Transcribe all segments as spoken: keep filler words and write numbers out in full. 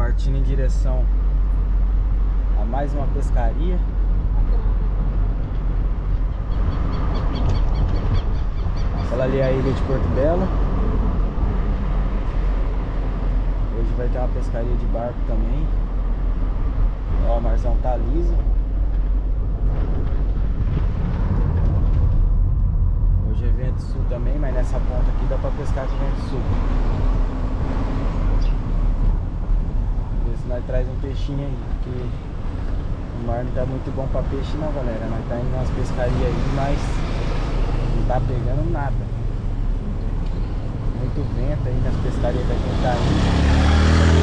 Partindo em direção a mais uma pescaria. Aquela ali é a ilha de Porto Belo. Hoje vai ter uma pescaria de barco também. Ó, o marzão tá liso. Hoje é vento sul também, mas nessa ponta aqui dá pra pescar com vento sul. Ver se nós traz um peixinho aí, porque o mar não tá muito bom pra peixe não, galera. Nós tá indo nas pescarias aí, mas não tá pegando nada. Muito vento aí nas pescarias que a gente tá indo.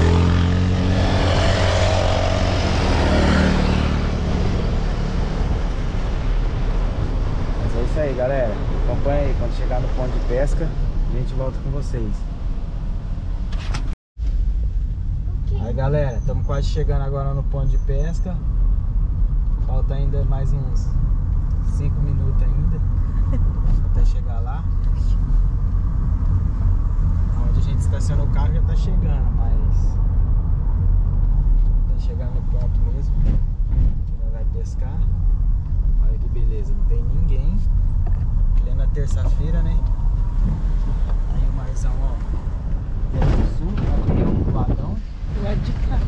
Mas é isso aí, galera. Acompanha aí, quando chegar no ponto de pesca, a gente volta com vocês. Aí, galera, estamos quase chegando agora no ponto de pesca. Falta ainda mais uns cinco minutos ainda até chegar lá. Onde a gente estaciona o carro já tá chegando, mas tá chegando no ponto mesmo. Já vai pescar. Olha que beleza, não tem ninguém. Plena terça-feira, né? Aí o marzão, ó, vento sul, aqui é um padrão. Do lado de cá.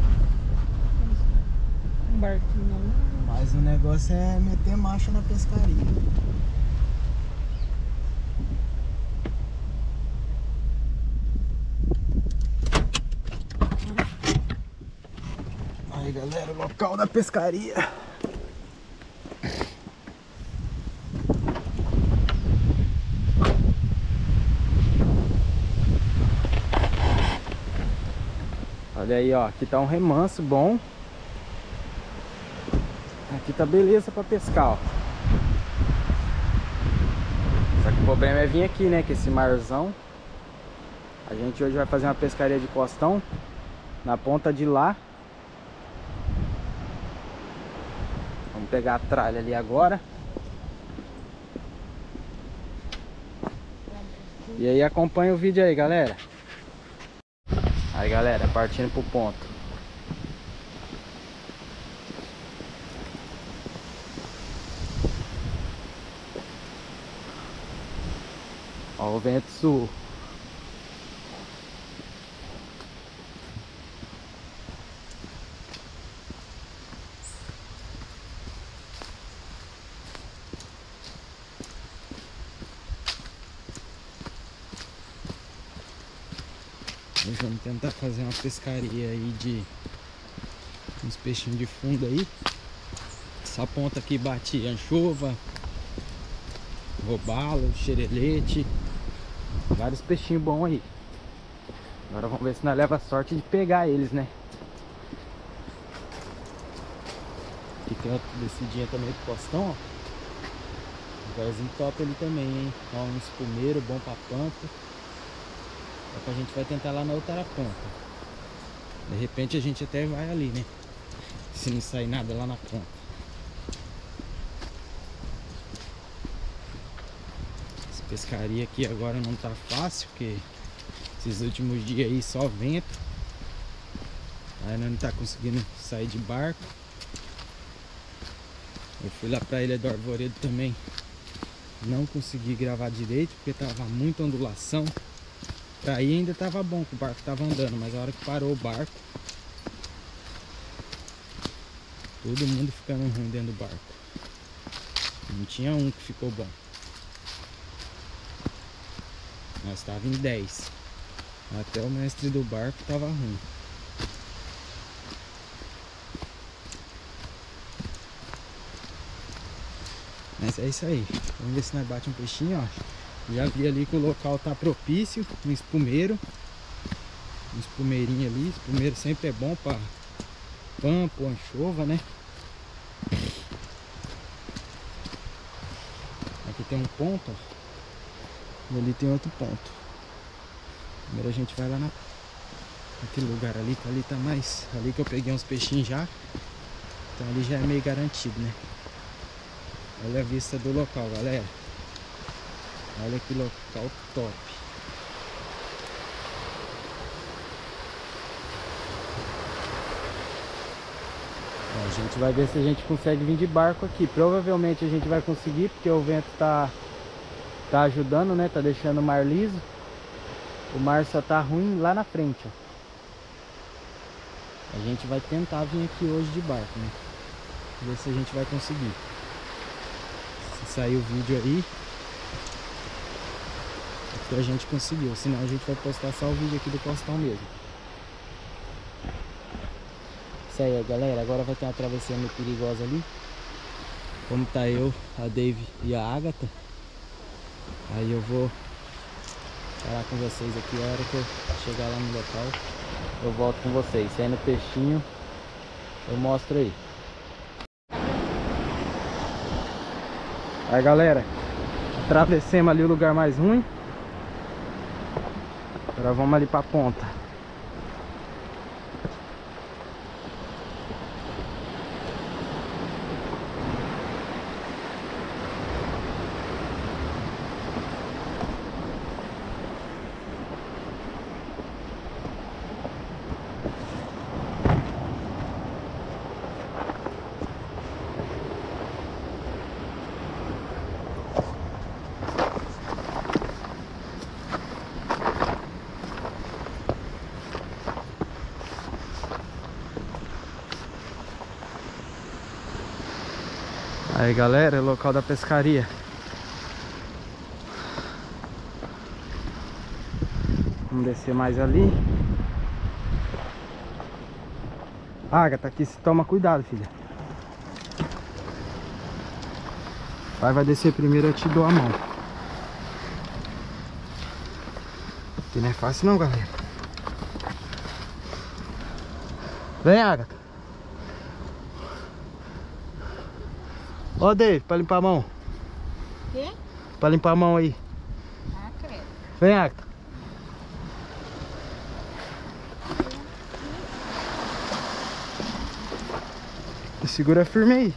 Um barquinho ali. Mas o negócio é meter marcha na pescaria. Aí, galera, o local da pescaria. Olha aí, ó, aqui tá um remanso bom. Aqui tá beleza pra pescar, ó. Só que o problema é vir aqui, né, que esse marzão. A gente hoje vai fazer uma pescaria de costão na ponta de lá. Vamos pegar a tralha ali agora. E aí acompanha o vídeo aí, galera. Aí, galera, partindo pro ponto. Ó o vento sul. Vamos tentar fazer uma pescaria aí de uns peixinhos de fundo aí. Essa ponta aqui bate anchova, robalo, xerelete, vários peixinhos bons aí. Agora vamos ver se nós leva a sorte de pegar eles, né? Aqui tem outro descidinha também pro costão, ó. Lugarzinho top ali também, hein? Ó, um espumeiro bom pra pampa. É que a gente vai tentar lá na outra ponta. De repente a gente até vai ali, né? Se não sair nada lá na ponta. Essa pescaria aqui agora não tá fácil, porque esses últimos dias aí só vento. Aí nós não tá conseguindo sair de barco. Eu fui lá pra Ilha do Arvoredo também. Não consegui gravar direito, porque tava muita ondulação. Pra ir ainda tava bom, que o barco tava andando, mas a hora que parou o barco, todo mundo ficando ruim dentro do barco. Não tinha um que ficou bom. Nós tava em dez. Até o mestre do barco tava ruim. Mas é isso aí. Vamos ver se nós bate um peixinho, ó. Já vi ali que o local tá propício, um espumeiro. Um espumeirinho ali. Espumeiro sempre é bom para pampa, anchova, né? Aqui tem um ponto, ó. E ali tem outro ponto. Primeiro a gente vai lá na... naquele lugar ali, que ali tá mais... Ali que eu peguei uns peixinhos já. Então ali já é meio garantido, né? Olha a vista do local, galera. Olha que local top. A gente vai ver se a gente consegue vir de barco aqui. Provavelmente a gente vai conseguir, porque o vento tá, tá ajudando, né? Tá deixando o mar liso. O mar só tá ruim lá na frente, ó. A gente vai tentar vir aqui hoje de barco, né? Ver se a gente vai conseguir. Se sair o vídeo aí, é que a gente conseguiu. Senão a gente vai postar só o vídeo aqui do Costão mesmo. Isso aí, galera. Agora vai ter uma travessia meio perigosa ali. Como tá eu, a Dave e a Agatha. Aí eu vou parar com vocês aqui. A hora que eu chegar lá no local, eu volto com vocês. Se aí no peixinho, eu mostro aí. Aí, galera, atravessemos ali o lugar mais ruim. Agora vamos ali pra ponta. Aí, galera, é o local da pescaria. Vamos descer mais ali. Agatha, aqui se toma cuidado, filha. Vai, vai descer primeiro, eu te dou a mão. Aqui não é fácil não, galera. Vem, Agatha. Ó, Dave, pra limpar a mão. Quê? Pra limpar a mão aí. Ah, credo. Vem, Agatha. Segura firme aí.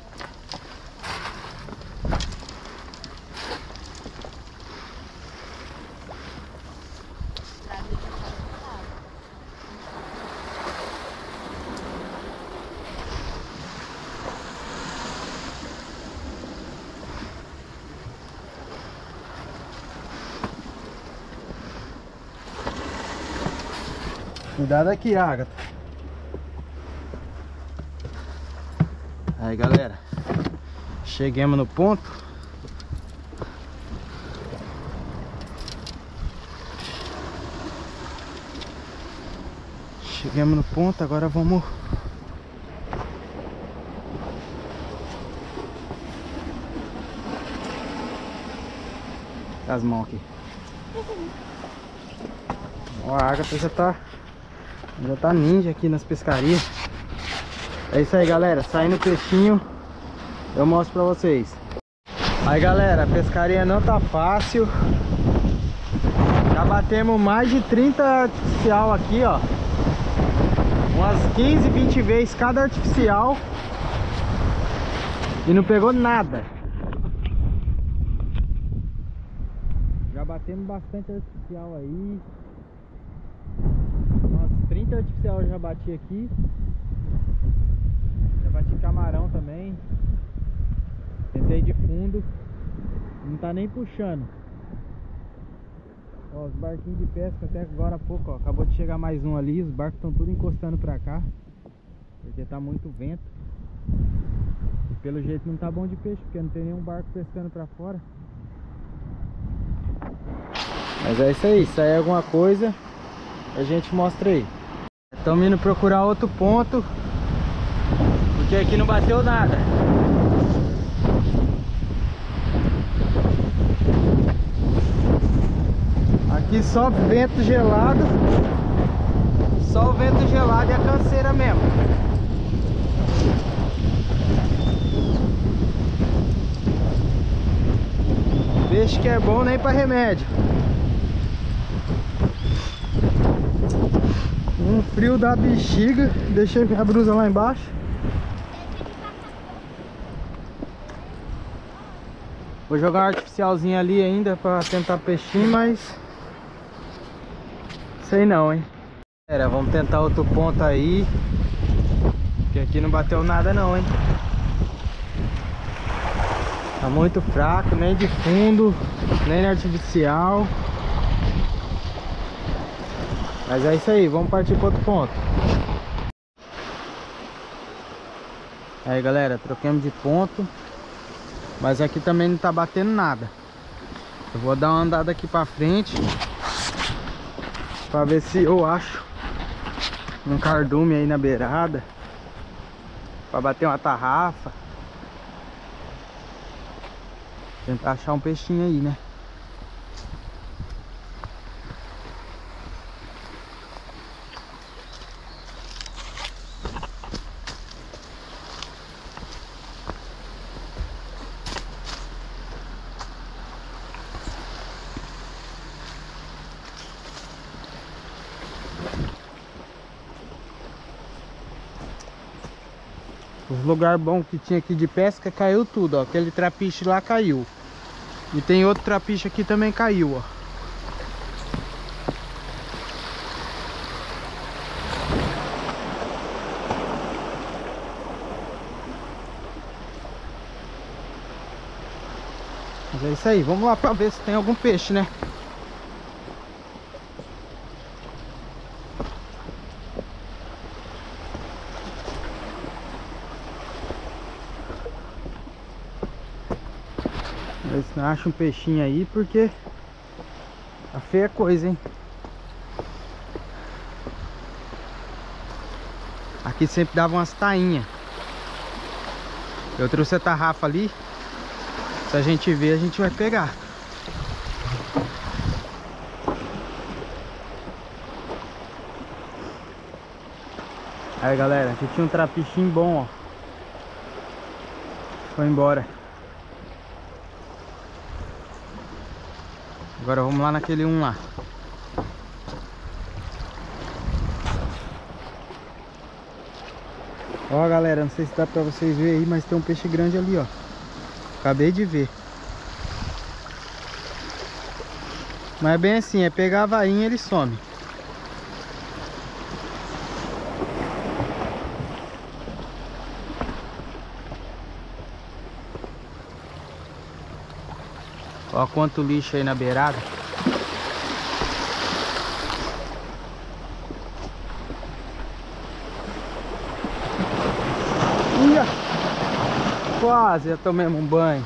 Cuidado aqui, Agatha. Aí, galera, chegamos no ponto. Chegamos no ponto, agora vamos as mãos aqui. Ó, a Agatha já tá Já tá ninja aqui nas pescarias. É isso aí, galera. Saindo o peixinho, eu mostro pra vocês. Aí, galera, a pescaria não tá fácil. Já batemos mais de trinta artificial aqui, ó. Umas quinze, vinte vezes cada artificial. E não pegou nada. Já batemos bastante artificial aí. trinta artificial eu já bati aqui. Já bati camarão também. Tentei de fundo. Não tá nem puxando. Ó, os barquinhos de pesca até agora há pouco, ó. Acabou de chegar mais um ali. Os barcos estão tudo encostando pra cá, porque tá muito vento. E pelo jeito não tá bom de peixe, porque não tem nenhum barco pescando pra fora. Mas é isso aí. Se sair alguma coisa, a gente mostra aí. Estamos indo procurar outro ponto, porque aqui não bateu nada. Aqui só vento gelado. Só o vento gelado e a canseira mesmo. Peixe que é bom nem para remédio. Um frio da bexiga. Deixei a blusa lá embaixo. Vou jogar um artificialzinho ali ainda para tentar peixinho, mas sei não, hein. Galera, vamos tentar outro ponto aí. Porque aqui não bateu nada não, hein? Tá muito fraco, nem de fundo, nem na artificial. Mas é isso aí, vamos partir para outro ponto. Aí galera, troquemos de ponto. Mas aqui também não tá batendo nada. Eu vou dar uma andada aqui pra frente pra ver se eu acho um cardume aí na beirada, pra bater uma tarrafa. Tentar achar um peixinho aí, né? Os lugares bons que tinha aqui de pesca caiu tudo, ó. Aquele trapiche lá caiu. E tem outro trapiche aqui também caiu, ó. Mas é isso aí, vamos lá pra ver se tem algum peixe, né? Ver se não acha um peixinho aí, porque tá feia a coisa, hein? Aqui sempre dava umas tainhas. Eu trouxe a tarrafa ali. Se a gente ver, a gente vai pegar. Aí galera, aqui tinha um trapichinho bom, ó. Foi embora. Agora vamos lá naquele um lá. Ó galera, não sei se dá pra vocês verem aí, mas tem um peixe grande ali, ó. Acabei de ver. Mas é bem assim, é pegar a varinha e ele some. Ó quanto lixo aí na beirada. Ia! Quase já tomemos um banho.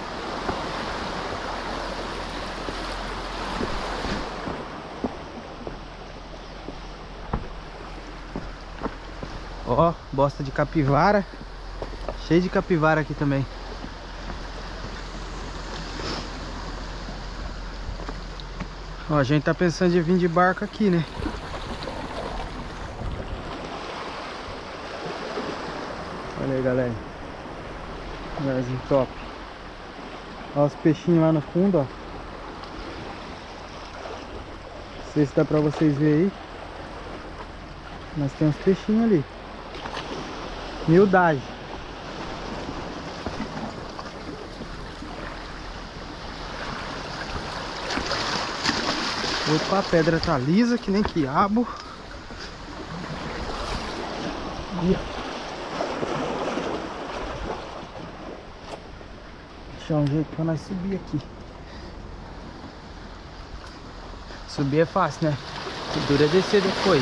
Ó, bosta de capivara. Cheio de capivara aqui também. Ó, a gente tá pensando em vir de barco aqui, né? Olha aí, galera. Lugarzinho top. Ó os peixinhos lá no fundo, ó. Não sei se dá pra vocês verem aí. Mas tem uns peixinhos ali. Miudagem. Opa, a pedra tá lisa que nem quiabo. Deixar um jeito pra nós subir aqui. Subir é fácil, né? O duro é descer depois.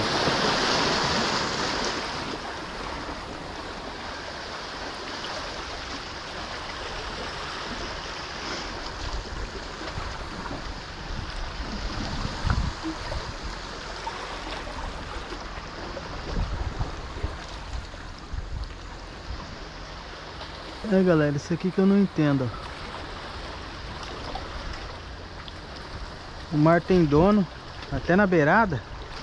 É galera, isso aqui que eu não entendo, ó. O mar tem dono, até na beirada.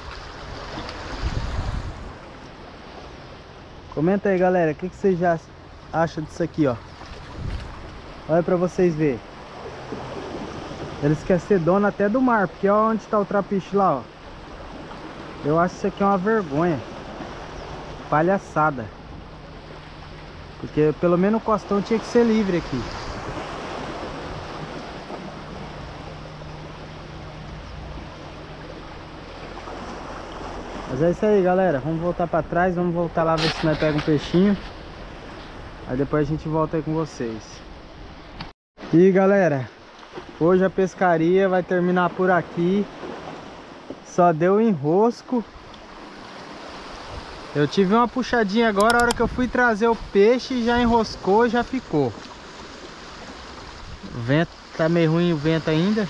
Comenta aí galera, o que, que vocês já acham disso aqui, ó. Olha pra vocês verem. Eles querem ser dono até do mar, porque ó onde tá o trapiche lá, ó. Eu acho isso aqui uma vergonha. Palhaçada. Porque pelo menos o costão tinha que ser livre aqui. Mas é isso aí, galera. Vamos voltar pra trás, vamos voltar lá ver se nós pega um peixinho. Aí depois a gente volta aí com vocês. E galera, hoje a pescaria vai terminar por aqui. Só deu enrosco. Eu tive uma puxadinha agora, a hora que eu fui trazer o peixe já enroscou, já ficou. O vento tá meio ruim, o vento ainda.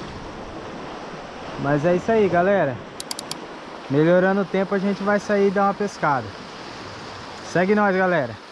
Mas é isso aí, galera. Melhorando o tempo a gente vai sair e dar uma pescada. Segue nós, galera.